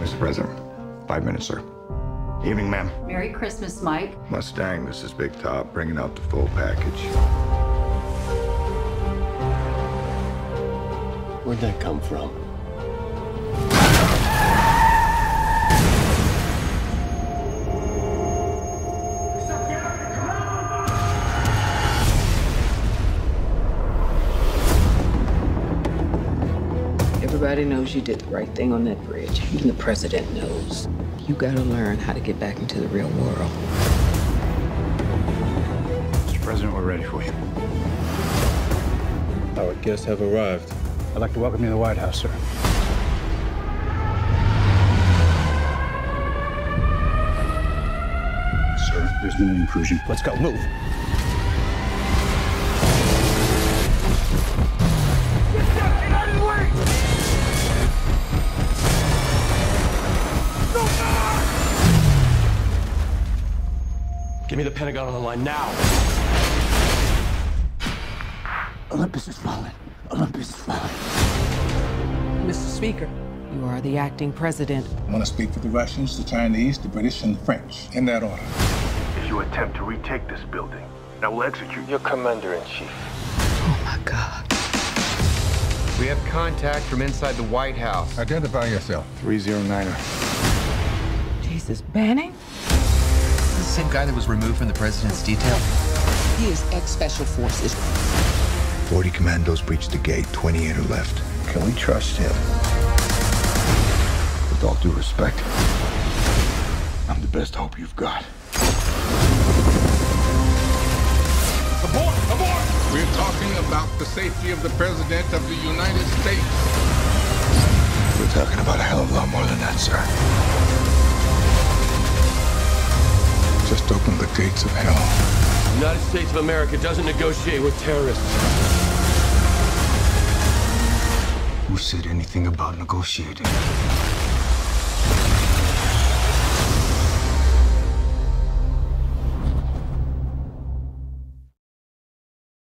Mr. President, 5 minutes, sir. Evening, ma'am. Merry Christmas, Mike. Mustang, this is Big Top, bringing out the full package. Where'd that come from? Everybody knows you did the right thing on that bridge. Even the president knows. You gotta learn how to get back into the real world. Mr. President, we're ready for you. Our guests have arrived. I'd like to welcome you to the White House, sir. Sir, there's been an intrusion. Let's go, move. Get out of the way! Give me the Pentagon on the line now. Olympus is falling. Olympus is falling. Mr. Speaker, you are the acting president. I want to speak for the Russians, the Chinese, the British, and the French, in that order. If you attempt to retake this building, I will execute your commander-in-chief. Oh, my God. We have contact from inside the White House. Identify yourself. 309er. Jesus, Banning? Is this the same guy that was removed from the president's detail? He is ex-Special Forces. 40 commandos breached the gate, 28 are left. Can we trust him? With all due respect, I'm the best hope you've got. Abort! Abort! We're talking about the safety of the President of the United States. We're talking about a hell of a lot more than that, sir. Just open the gates of hell. The United States of America doesn't negotiate with terrorists. Who said anything about negotiating?